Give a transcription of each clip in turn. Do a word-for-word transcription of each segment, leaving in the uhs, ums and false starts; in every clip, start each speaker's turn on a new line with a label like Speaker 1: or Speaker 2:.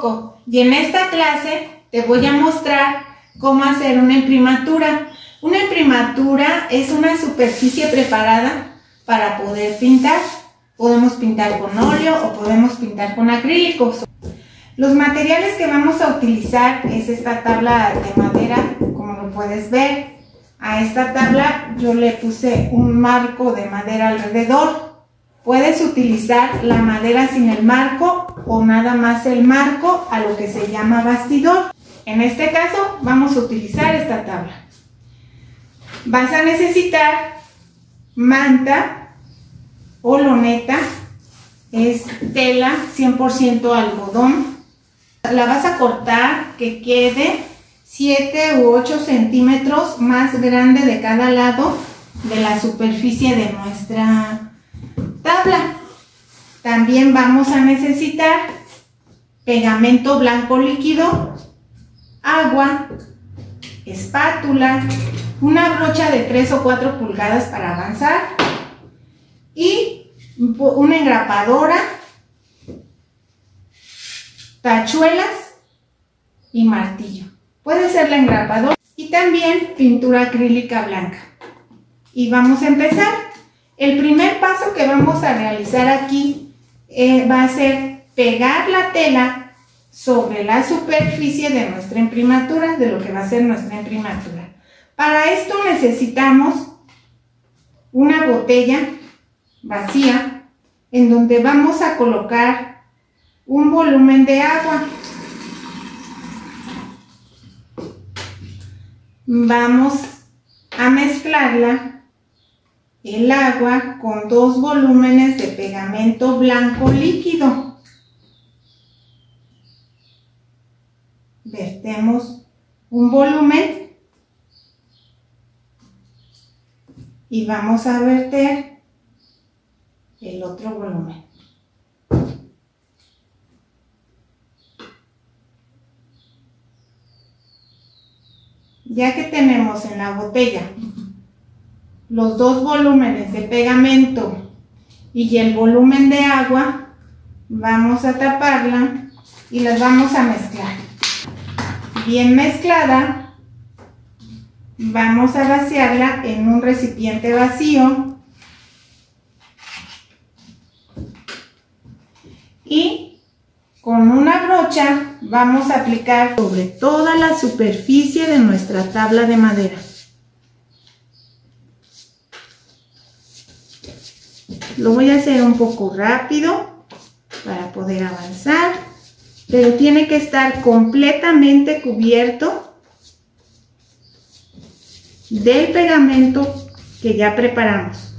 Speaker 1: Coco y en esta clase te voy a mostrar cómo hacer una imprimatura. Una imprimatura es una superficie preparada para poder pintar. Podemos pintar con óleo o podemos pintar con acrílicos. Los materiales que vamos a utilizar es esta tabla de madera, como lo puedes ver. A esta tabla yo le puse un marco de madera alrededor. Puedes utilizar la madera sin el marco o nada más el marco a lo que se llama bastidor. En este caso vamos a utilizar esta tabla. Vas a necesitar manta o loneta, es tela cien por ciento algodón. La vas a cortar que quede siete u ocho centímetros más grande de cada lado de la superficie de nuestra tabla. También vamos a necesitar pegamento blanco líquido, agua, espátula, una brocha de tres o cuatro pulgadas para avanzar y una engrapadora, tachuelas y martillo. Puede ser la engrapadora y también pintura acrílica blanca. Y vamos a empezar. El primer paso que vamos a realizar aquí eh, va a ser pegar la tela sobre la superficie de nuestra imprimatura, de lo que va a ser nuestra imprimatura. Para esto necesitamos una botella vacía en donde vamos a colocar un volumen de agua. Vamos a mezclarla, el agua, con dos volúmenes de pegamento blanco líquido. Vertemos un volumen y vamos a verter el otro volumen. Ya que tenemos en la botella los dos volúmenes de pegamento y el volumen de agua, vamos a taparla y las vamos a mezclar. Bien mezclada, vamos a vaciarla en un recipiente vacío y con una brocha vamos a aplicar sobre toda la superficie de nuestra tabla de madera. Lo voy a hacer un poco rápido para poder avanzar, pero tiene que estar completamente cubierto del pegamento que ya preparamos.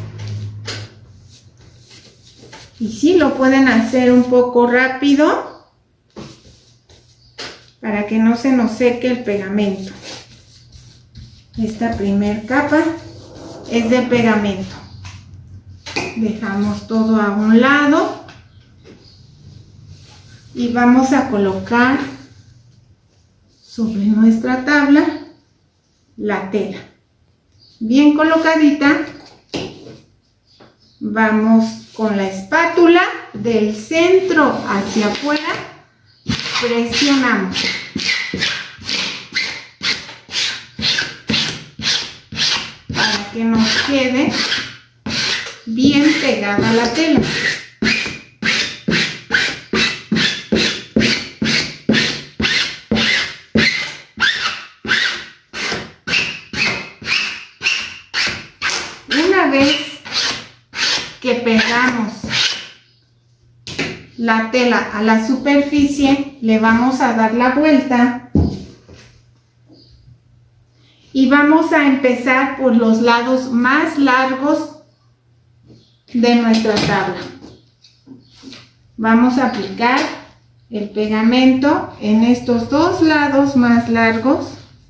Speaker 1: Y sí, lo pueden hacer un poco rápido para que no se nos seque el pegamento. Esta primer capa es de pegamento. Dejamos todo a un lado y vamos a colocar sobre nuestra tabla la tela. Bien colocadita, vamos con la espátula del centro hacia afuera, presionamos. Para que nos quede bien pegada la tela. Una vez que pegamos la tela a la superficie, le vamos a dar la vuelta y vamos a empezar por los lados más largos de nuestra tabla. Vamos a aplicar el pegamento en estos dos lados más largos.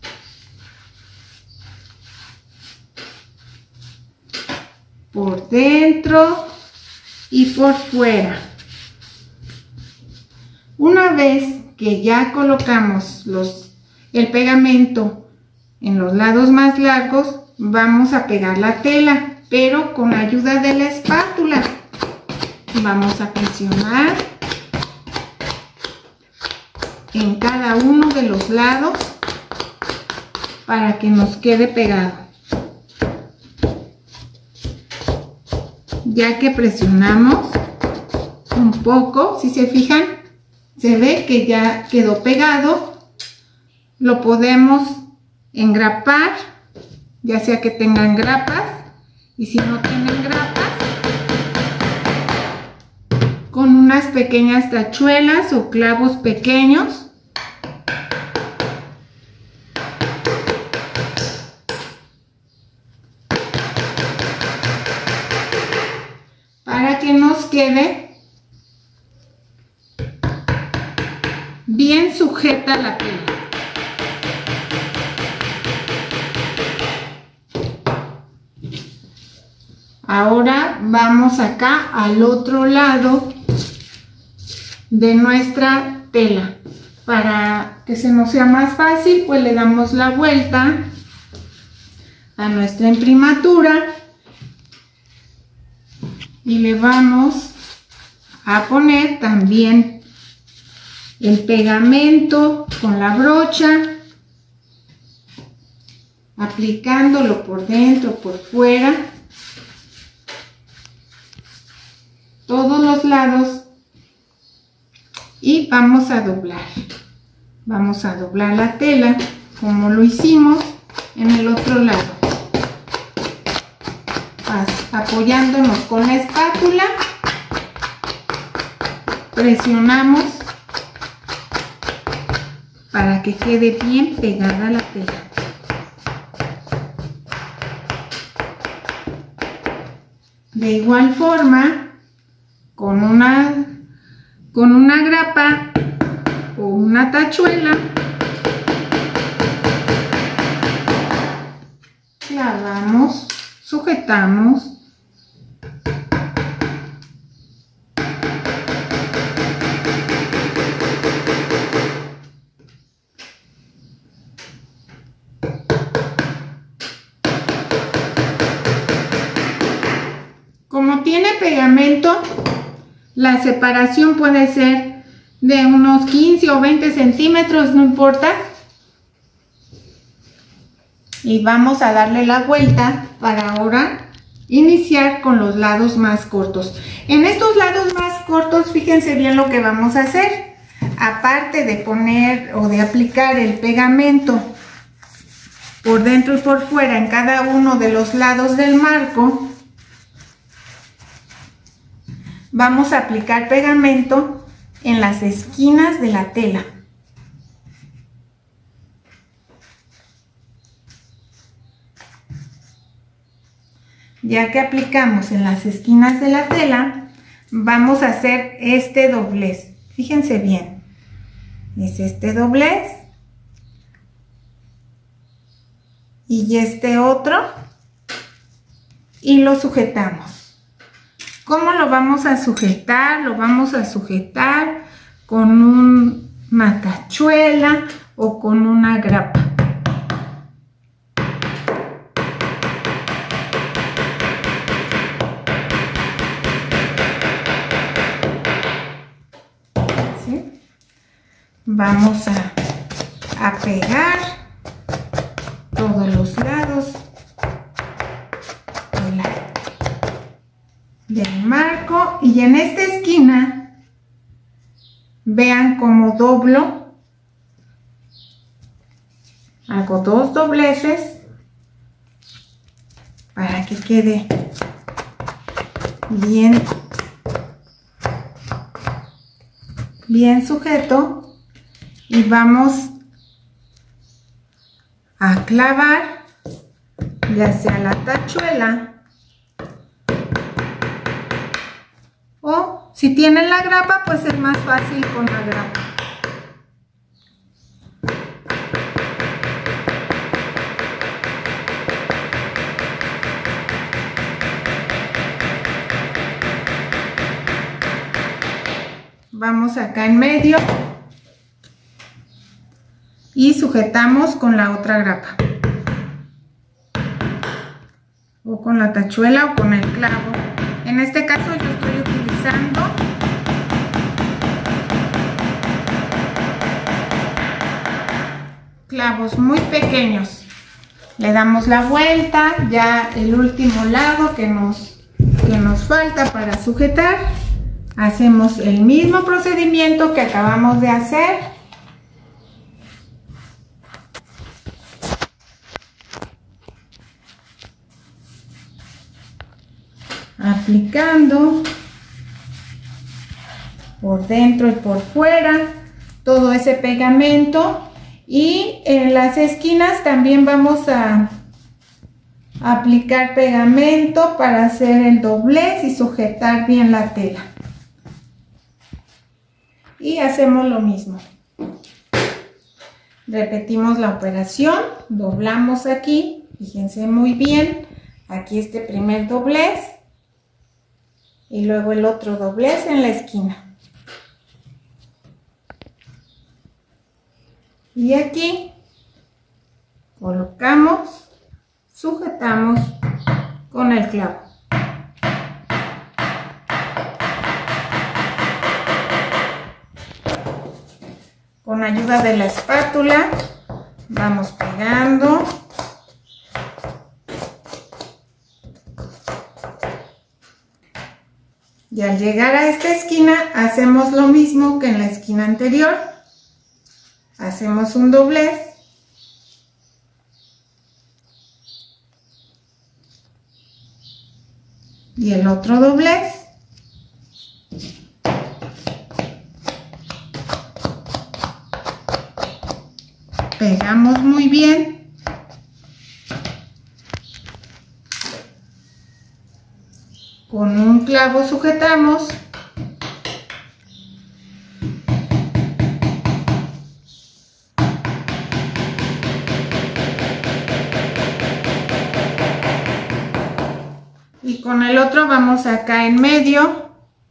Speaker 1: Por dentro y por fuera. Una vez que ya colocamos los, el pegamento en los lados más largos, vamos a pegar la tela, pero con ayuda de la espátula. Vamos a presionar en cada uno de los lados para que nos quede pegado. Ya que presionamos un poco, si se fijan, se ve que ya quedó pegado. Lo podemos engrapar, ya sea que tengan grapas, y si no tienen grapas, con unas pequeñas tachuelas o clavos pequeños. Para que nos quede bien sujeta la tela. Ahora vamos acá al otro lado de nuestra tela. Para que se nos sea más fácil, pues le damos la vuelta a nuestra imprimatura y le vamos a poner también el pegamento con la brocha, aplicándolo por dentro, por fuera, todos los lados, y vamos a doblar. Vamos a doblar la tela como lo hicimos en el otro lado, apoyándonos con la espátula, presionamos para que quede bien pegada la tela. De igual forma, con una con una grapa o una tachuela, clavamos, sujetamos como tiene pegamento. La separación puede ser de unos quince o veinte centímetros, no importa. Y vamos a darle la vuelta para ahora iniciar con los lados más cortos. En estos lados más cortos, fíjense bien lo que vamos a hacer. Aparte de poner o de aplicar el pegamento por dentro y por fuera en cada uno de los lados del marco, vamos a aplicar pegamento en las esquinas de la tela. Ya que aplicamos en las esquinas de la tela, vamos a hacer este doblez. Fíjense bien, es este doblez y este otro, y lo sujetamos. ¿Cómo lo vamos a sujetar? Lo vamos a sujetar con un, una tachuela o con una grapa. ¿Sí? Vamos a, a pegar todos los lados de la del marco, y en esta esquina vean cómo doblo, hago dos dobleces para que quede bien bien sujeto, y vamos a clavar ya sea la tachuela, o si tienen la grapa, pues es más fácil con la grapa. Vamos acá en medio y sujetamos con la otra grapa, o con la tachuela o con el clavo. En este caso yo estoy utilizando clavos muy pequeños. Le damos la vuelta, ya el último lado que nos, que nos falta para sujetar. Hacemos el mismo procedimiento que acabamos de hacer. Aplicando por dentro y por fuera todo ese pegamento, y en las esquinas también vamos a aplicar pegamento para hacer el doblez y sujetar bien la tela. Y hacemos lo mismo, repetimos la operación, doblamos aquí, fíjense muy bien, aquí este primer doblez y luego el otro doblez en la esquina. Y aquí colocamos, sujetamos con el clavo. Con ayuda de la espátula vamos pegando. Y al llegar a esta esquina hacemos lo mismo que en la esquina anterior. Hacemos un doblez y el otro doblez, pegamos muy bien, con un clavo sujetamos. Y con el otro vamos acá en medio.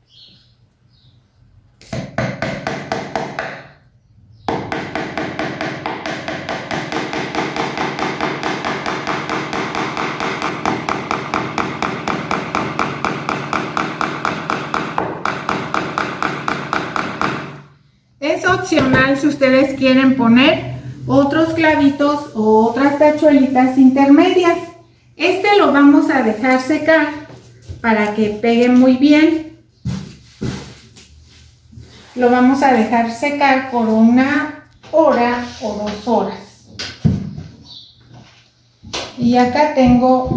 Speaker 1: Es opcional si ustedes quieren poner otros clavitos o otras tachuelitas intermedias. Este lo vamos a dejar secar para que pegue muy bien. Lo vamos a dejar secar por una hora o dos horas. Y acá tengo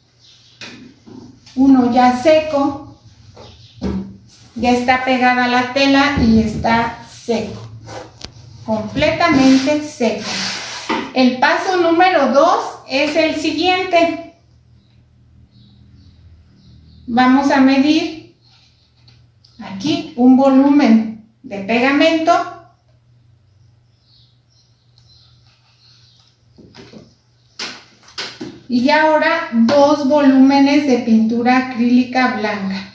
Speaker 1: uno ya seco. Ya está pegada la tela y está seco. Completamente seco. El paso número dos es el siguiente. Vamos a medir aquí un volumen de pegamento. Y ahora dos volúmenes de pintura acrílica blanca.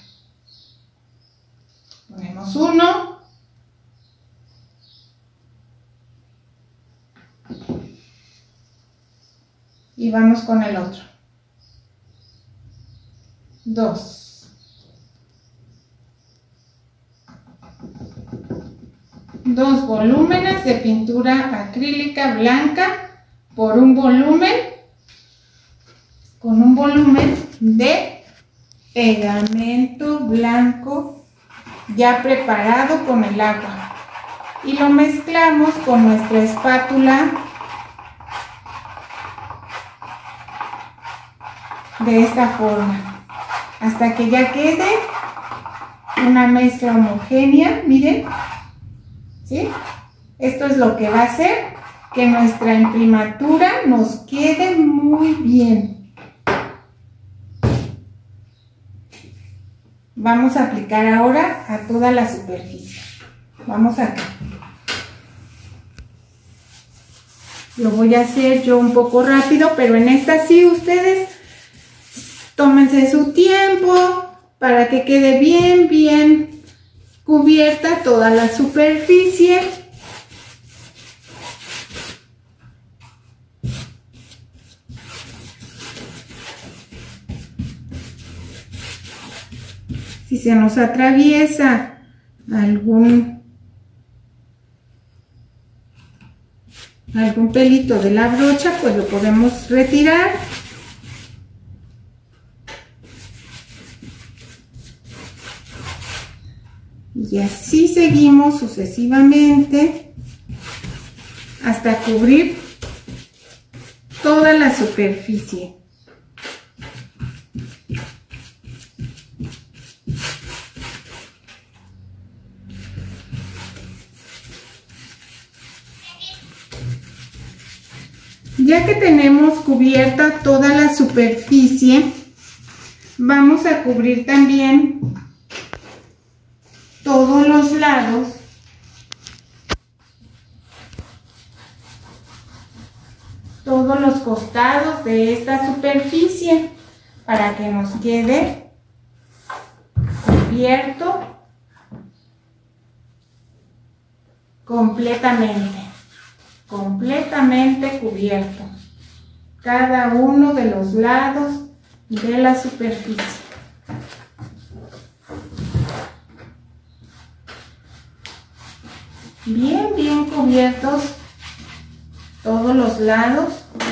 Speaker 1: Ponemos uno. Y vamos con el otro. Dos. Dos volúmenes de pintura acrílica blanca por un volumen, con un volumen de pegamento blanco ya preparado con el agua. Y lo mezclamos con nuestra espátula de esta forma, hasta que ya quede una mezcla homogénea. Miren, ¿sí? Esto es lo que va a hacer que nuestra imprimatura nos quede muy bien. Vamos a aplicar ahora a toda la superficie. Vamos acá. Lo voy a hacer yo un poco rápido, pero en esta sí ustedes tómense su tiempo para que quede bien, bien cubierta toda la superficie. Si se nos atraviesa algún algún pelito de la brocha, pues lo podemos retirar. Y así seguimos sucesivamente hasta cubrir toda la superficie. Ya que tenemos cubierta toda la superficie, vamos a cubrir también todos los lados todos los costados de esta superficie para que nos quede cubierto completamente completamente cubierto cada uno de los lados de la superficie. Bien, bien cubiertos todos los lados.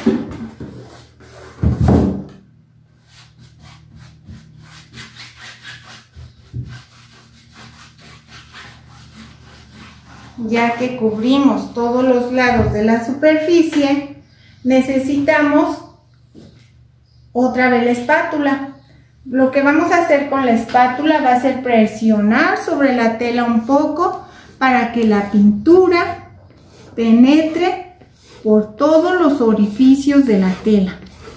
Speaker 1: Ya que cubrimos todos los lados de la superficie, necesitamos otra vez la espátula. Lo que vamos a hacer con la espátula va a ser presionar sobre la tela un poco para que la pintura penetre por todos los orificios de la tela.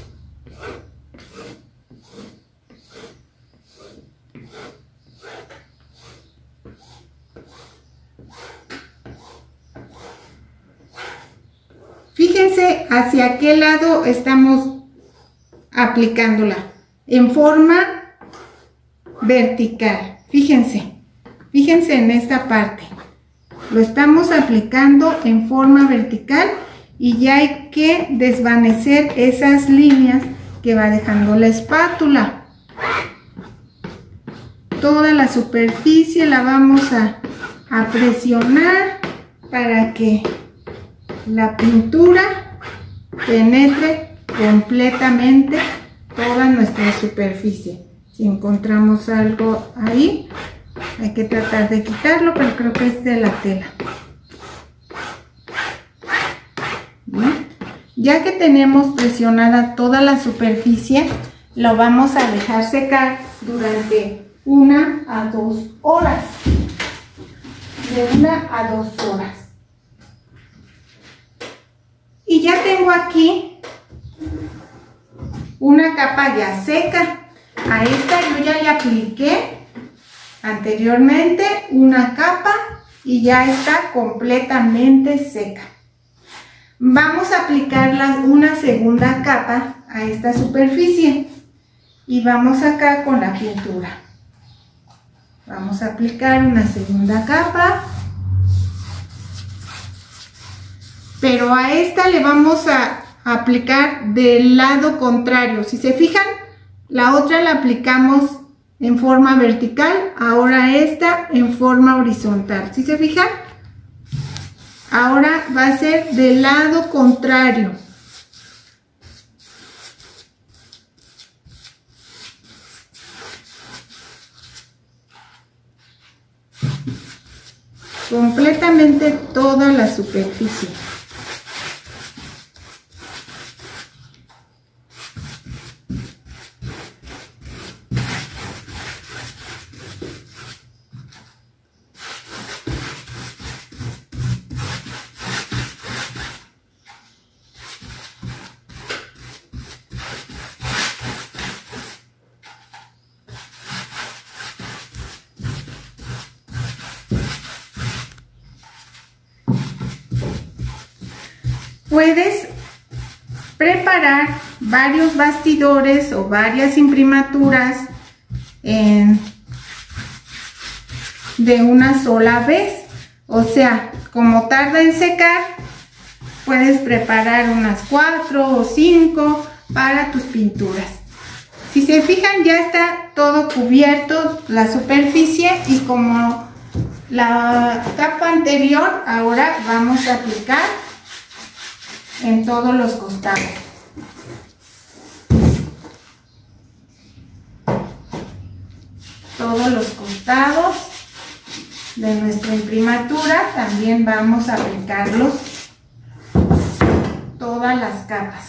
Speaker 1: Fíjense hacia qué lado estamos aplicándola, en forma vertical. Fíjense, fíjense en esta parte. Lo estamos aplicando en forma vertical y ya hay que desvanecer esas líneas que va dejando la espátula. Toda la superficie la vamos a, a presionar para que la pintura penetre completamente toda nuestra superficie. Si encontramos algo ahí, hay que tratar de quitarlo, pero creo que es de la tela. Bien. Ya que tenemos presionada toda la superficie, lo vamos a dejar secar durante una a dos horas. De una a dos horas. Y ya tengo aquí una capa ya seca. A esta yo ya le apliqué anteriormente una capa y ya está completamente seca. Vamos a aplicar una segunda capa a esta superficie y vamos acá con la pintura. Vamos a aplicar una segunda capa, pero a esta le vamos a aplicar del lado contrario. Si se fijan, la otra la aplicamos en forma vertical, ahora esta en forma horizontal. ¿Sí se fijan? Ahora va a ser del lado contrario. Completamente toda la superficie. Puedes preparar varios bastidores o varias imprimaturas en, de una sola vez. O sea, como tarda en secar, puedes preparar unas cuatro o cinco para tus pinturas. Si se fijan, ya está todo cubierto la superficie y como la capa anterior, ahora vamos a aplicar en todos los costados. Todos los costados de nuestra imprimatura también vamos a aplicarlos todas las capas.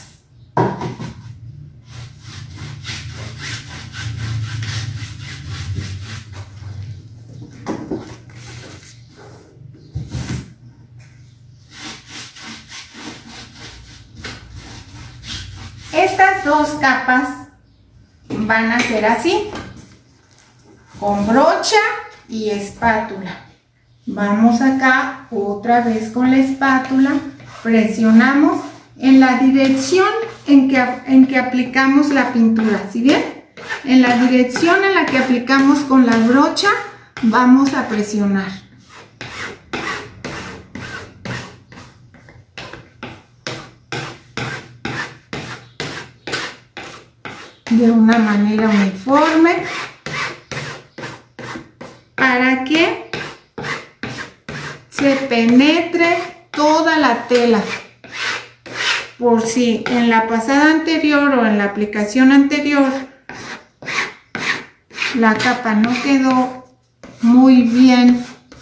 Speaker 1: Estas dos capas van a ser así, con brocha y espátula. Vamos acá otra vez con la espátula, presionamos en la dirección en que, en que aplicamos la pintura, ¿sí bien? En la dirección en la que aplicamos con la brocha vamos a presionar. De una manera uniforme para que se penetre toda la tela. Por si en la pasada anterior o en la aplicación anterior la capa no quedó muy bien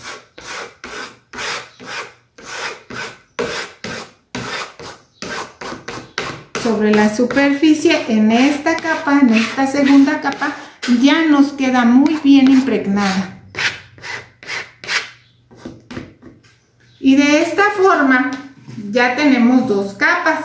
Speaker 1: sobre la superficie, en esta capa, en esta segunda capa, ya nos queda muy bien impregnada. Y de esta forma ya tenemos dos capas.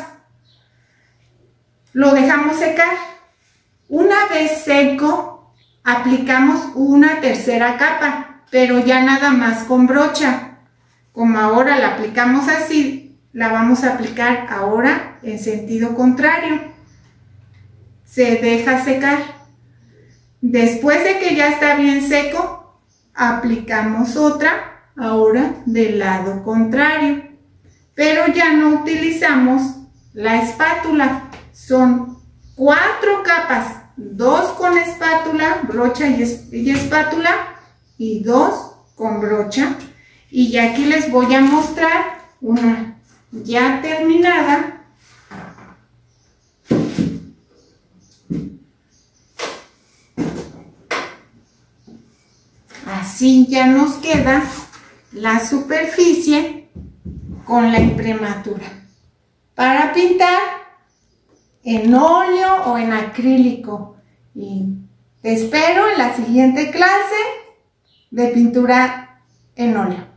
Speaker 1: Lo dejamos secar. Una vez seco, aplicamos una tercera capa, pero ya nada más con brocha. Como ahora la aplicamos así, la vamos a aplicar ahora en sentido contrario. Se deja secar. Después de que ya está bien seco, aplicamos otra, ahora del lado contrario. Pero ya no utilizamos la espátula. Son cuatro capas, dos con espátula, brocha y, es, y espátula, y dos con brocha. Y ya aquí les voy a mostrar una ya terminada. Así ya nos queda la superficie con la imprimatura para pintar en óleo o en acrílico. Y te espero en la siguiente clase de pintura en óleo.